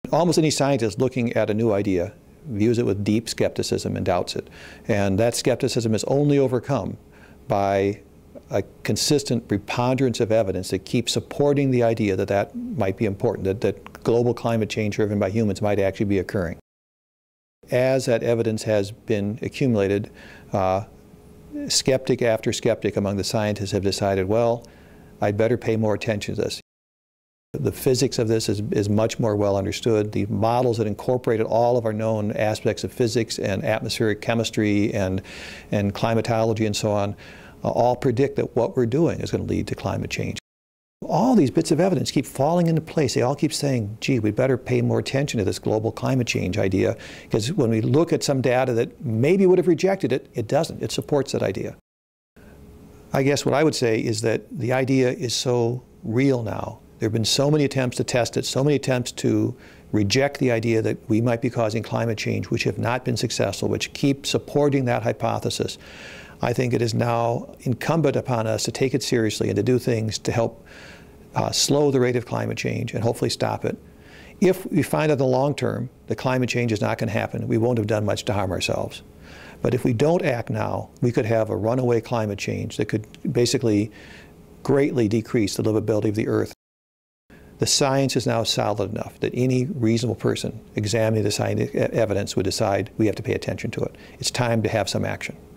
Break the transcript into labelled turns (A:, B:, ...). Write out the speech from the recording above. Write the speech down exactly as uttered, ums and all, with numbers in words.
A: Almost any scientist looking at a new idea views it with deep skepticism and doubts it. And that skepticism is only overcome by a consistent preponderance of evidence that keeps supporting the idea that that might be important, that, that global climate change driven by humans might actually be occurring. As that evidence has been accumulated, uh, skeptic after skeptic among the scientists have decided, well, I'd better pay more attention to this. The physics of this is, is much more well understood. The models that incorporated all of our known aspects of physics and atmospheric chemistry and, and climatology and so on uh, all predict that what we're doing is going to lead to climate change. All these bits of evidence keep falling into place. They all keep saying, gee, we better pay more attention to this global climate change idea, because when we look at some data that maybe would have rejected it, it doesn't. It supports that idea. I guess what I would say is that the idea is so real now. There have been so many attempts to test it, so many attempts to reject the idea that we might be causing climate change, which have not been successful, which keep supporting that hypothesis. I think it is now incumbent upon us to take it seriously and to do things to help uh, slow the rate of climate change and hopefully stop it. If we find in the long term that climate change is not going to happen, we won't have done much to harm ourselves. But if we don't act now, we could have a runaway climate change that could basically greatly decrease the livability of the Earth. The science is now solid enough that any reasonable person examining the scientific evidence would decide we have to pay attention to it. It's time to have some action.